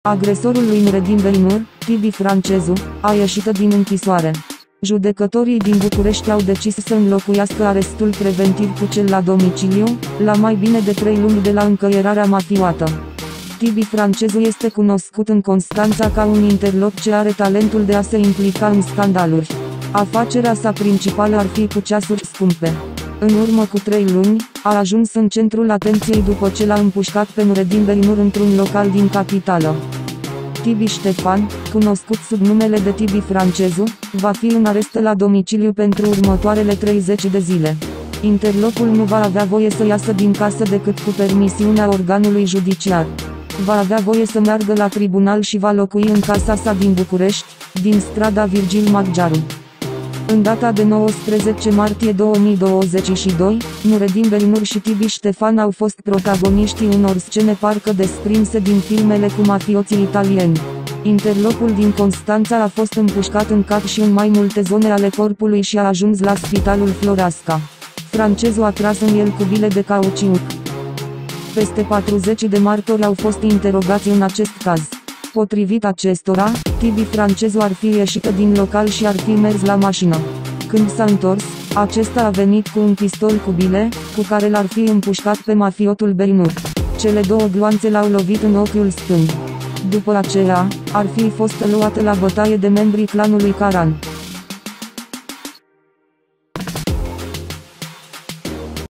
Agresorul lui Nureddin Belnur, Tibi Francezu, a ieșit din închisoare. Judecătorii din București au decis să înlocuiască arestul preventiv cu cel la domiciliu, la mai bine de 3 luni de la încăierarea mafiotă. Tibi Francezu este cunoscut în Constanța ca un interlop ce are talentul de a se implica în scandaluri. Afacerea sa principală ar fi cu ceasuri scumpe. În urmă cu 3 luni, a ajuns în centrul atenției după ce l-a împușcat pe Nureddin Belnur într-un local din capitală. Tibi Ștefan, cunoscut sub numele de Tibi Francezu, va fi în arest la domiciliu pentru următoarele 30 de zile. Interlopul nu va avea voie să iasă din casă decât cu permisiunea organului judiciar. Va avea voie să meargă la tribunal și va locui în casa sa din București, din strada Virgil Maggiaru. În data de 19 martie 2022, Nureddin Belnur și Tibi Ștefan au fost protagoniștii unor scene parcă desprinse din filmele cu mafioții italieni. Interlopul din Constanța a fost împușcat în cap și în mai multe zone ale corpului și a ajuns la spitalul Floreasca. Francezu a tras în el cu bile de cauciuc. Peste 40 de martori au fost interogați în acest caz. Potrivit acestora, Tibi Francezu ar fi ieșit din local și ar fi mers la mașină. Când s-a întors, acesta a venit cu un pistol cu bile, cu care l-ar fi împușcat pe mafiotul Belnur. Cele 2 gloanțe l-au lovit în ochiul stâng. După aceea, ar fi fost luat la bătaie de membrii clanului Caran.